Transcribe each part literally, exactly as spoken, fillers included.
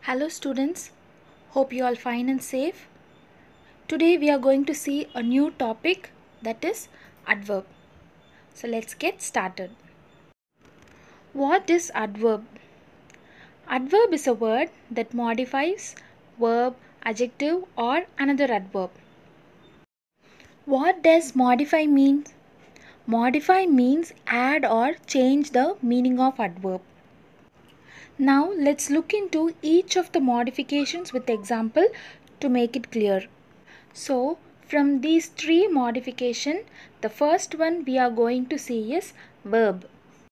Hello students, hope you all fine and safe. Today we are going to see a new topic, that is adverb. So let's get started. What is adverb? Adverb is a word that modifies verb, adjective or another adverb. What does modify mean? Modify means add or change the meaning of adverb. Now let's look into each of the modifications with example to make it clear. So from these three modifications, the first one we are going to see is verb.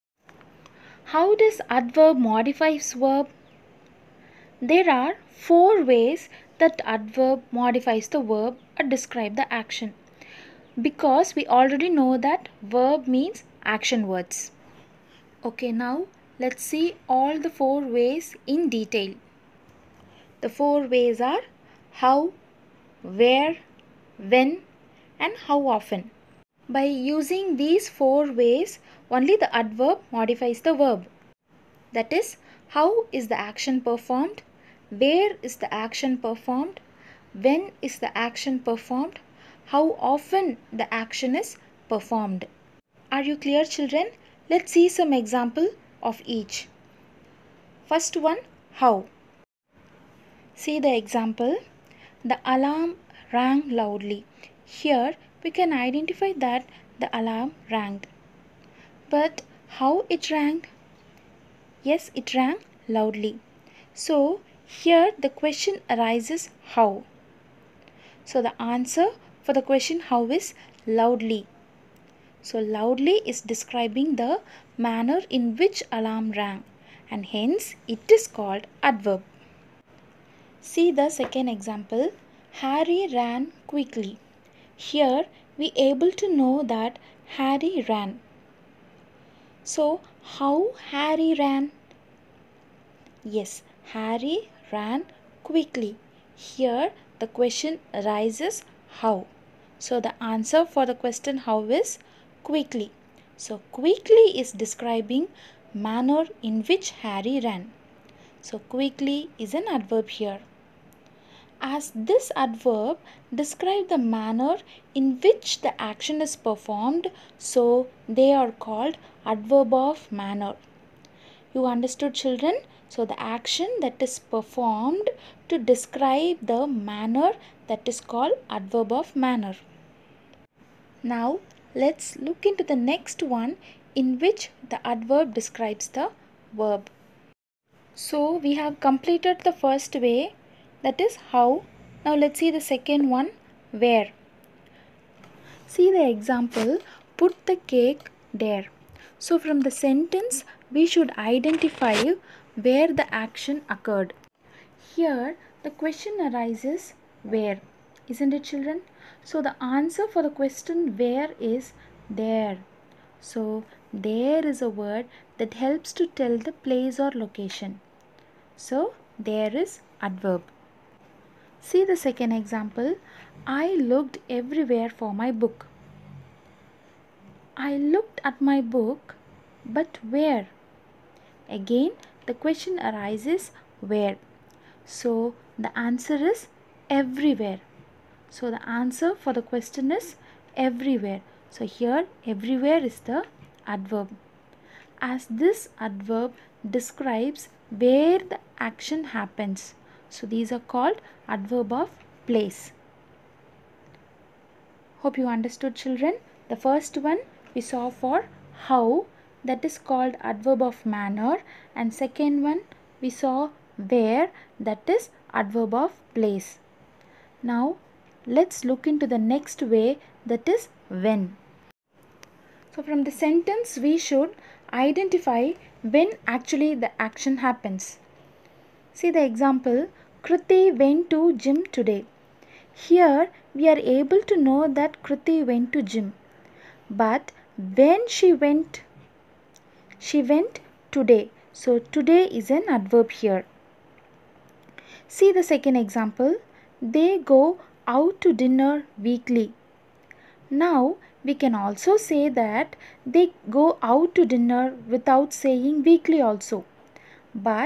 How does adverb modifies verb? There are four ways that adverb modifies the verb or describe the action. Because we already know that verb means action words. Okay, now let's see all the four ways in detail. The four ways are how, where, when and how often. By using these four ways, only the adverb modifies the verb. That is, how is the action performed, where is the action performed, when is the action performed, how often the action is performed. Are you clear, children? Let's see some example of each. First one, how. See the example. The alarm rang loudly. Here we can identify that the alarm rang. But how it rang? Yes, it rang loudly. So here the question arises how. So the answer for the question how is loudly. So loudly is describing the manner in which alarm rang, and hence it is called adverb. See the second example. Harry ran quickly. Here we able to know that Harry ran. So how Harry ran? Yes, Harry ran quickly. Here the question arises how. So the answer for the question how is quickly. So quickly is describing manner in which Harry ran. So quickly is an adverb here. As this adverb describes the manner in which the action is performed, so they are called adverb of manner. You understood, children? So the action that is performed to describe the manner, that is called adverb of manner. Now let's look into the next one in which the adverb describes the verb. So we have completed the first way, that is how. Now let's see the second one, where. See the example, put the cake there. So from the sentence we should identify where the action occurred. Here the question arises where, isn't it, children? So the answer for the question where is there. So there is a word that helps to tell the place or location. So there is adverb. See the second example. I looked everywhere for my book. I looked at my book, but where? Again the question arises where. So the answer is everywhere. So the answer for the question is everywhere. So here everywhere is the adverb. As this adverb describes where the action happens. So these are called adverb of place. Hope you understood, children. The first one we saw for how, that is called adverb of manner, and second one we saw where, that is adverb of place. Now let's look into the next way, that is when. So from the sentence we should identify when actually the action happens. See the example, Kruti went to gym today. Here we are able to know that Kruti went to gym. But when she went, she went today. So today is an adverb here. See the second example, they go out to dinner weekly. Now we can also say that they go out to dinner without saying weekly also. But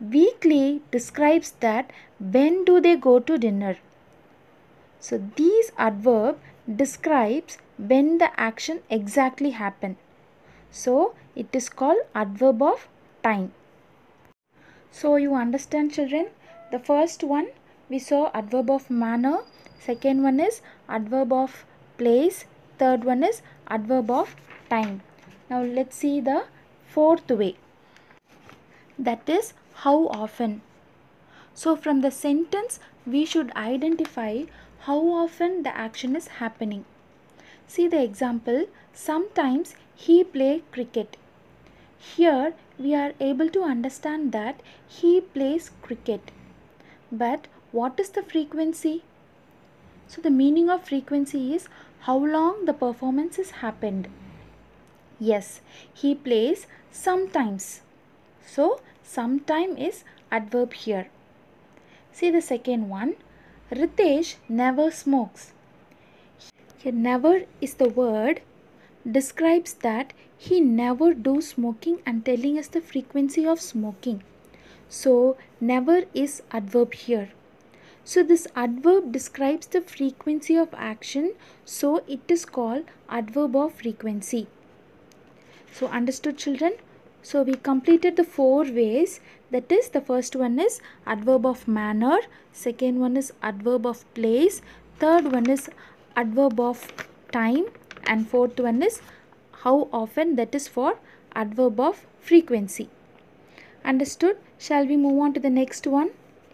Weekly describes that when do they go to dinner. So these adverb describes when the action exactly happened. So it is called adverb of time. So you understand, children? The first one we saw adverb of manner, second one is adverb of place, third one is adverb of time. Now let's see the fourth way. That is how often. So from the sentence we should identify how often the action is happening. See the example, sometimes he play cricket. Here we are able to understand that he plays cricket. But what is the frequency? So the meaning of frequency is how long the performance has happened. Yes, he plays sometimes. So sometime is adverb here. See the second one, Ritesh never smokes. Here never is the word describes that he never do smoking and telling us the frequency of smoking. So never is adverb here. So this adverb describes the frequency of action, so it is called adverb of frequency. So understood, children? So we completed the four ways. That is, the first one is adverb of manner, second one is adverb of place, third one is adverb of time, and fourth one is how often, that is for adverb of frequency. Understood? Shall we move on to the next one?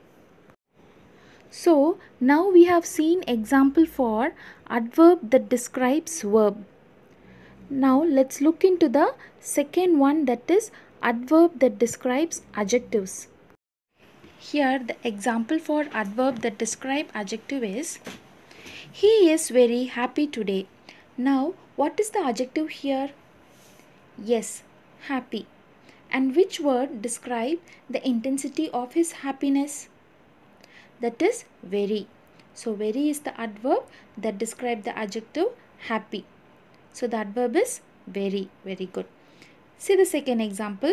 So now we have seen example for adverb that describes verb. Now let's look into the second one, that is adverb that describes adjectives. Here the example for adverb that describe adjective is he is very happy today. Now what is the adjective here? Yes, happy. And which word describe the intensity of his happiness? That is very. So very is the adverb that describe the adjective happy. So the adverb is very. Very good. See the second example.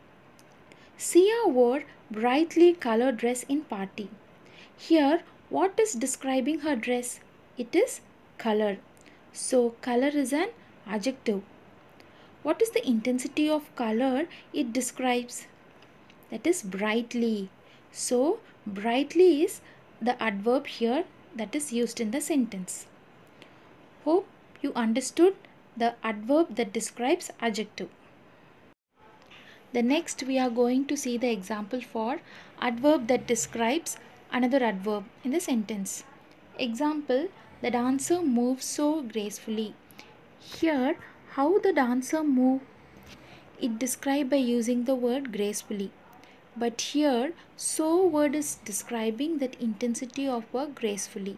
Sia wore brightly colored dress in party. Here what is describing her dress? It is color. So color is an adjective. What is the intensity of color it describes? That is brightly. So brightly is the adverb here that is used in the sentence. Hope you understood the adverb that describes adjective. The next we are going to see the example for adverb that describes another adverb in the sentence. Example, the dancer moves so gracefully. Here, how the dancer move? It described by using the word gracefully. But here, so word is describing that intensity of work gracefully.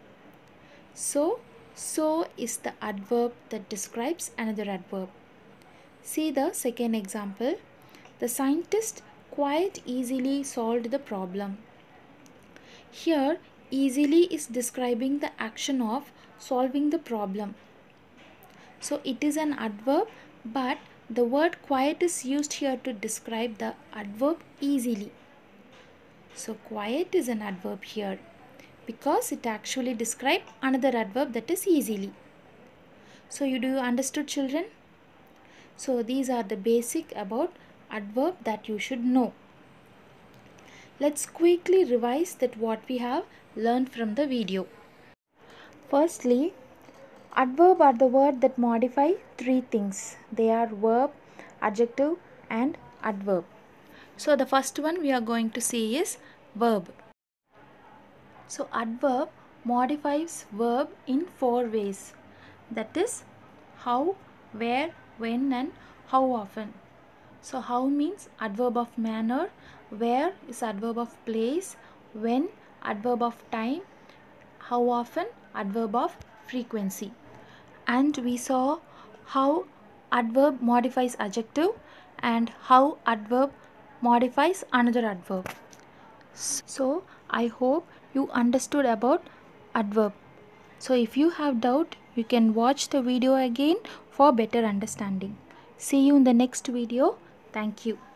So, so is the adverb that describes another adverb. See the second example. The scientist quite easily solved the problem. Here, easily is describing the action of solving the problem. So, it is an adverb, but the word quiet is used here to describe the adverb easily. So, quiet is an adverb here because it actually describes another adverb that is easily. So, you do you understood, children? So, these are the basic about adverb that you should know. Let's quickly revise that what we have learned from the video. Firstly, adverb are the word that modify three things. They are verb, adjective and adverb. So the first one we are going to see is verb. So adverb modifies verb in four ways. That is how, where, when and how often. So how means adverb of manner, where is adverb of place, when adverb of time, how often adverb of frequency. And we saw how adverb modifies adjective and how adverb modifies another adverb. So I hope you understood about adverb. So if you have doubt, you can watch the video again for better understanding. See you in the next video. Thank you.